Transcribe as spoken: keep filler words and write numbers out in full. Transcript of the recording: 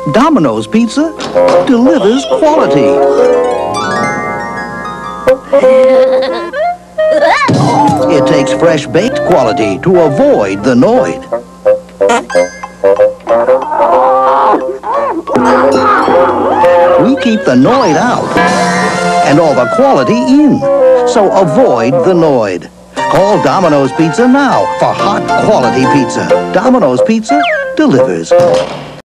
Domino's Pizza delivers quality. It takes fresh-baked quality to avoid the Noid. We keep the Noid out and all the quality in, so avoid the Noid. Call Domino's Pizza now for hot quality pizza. Domino's Pizza delivers.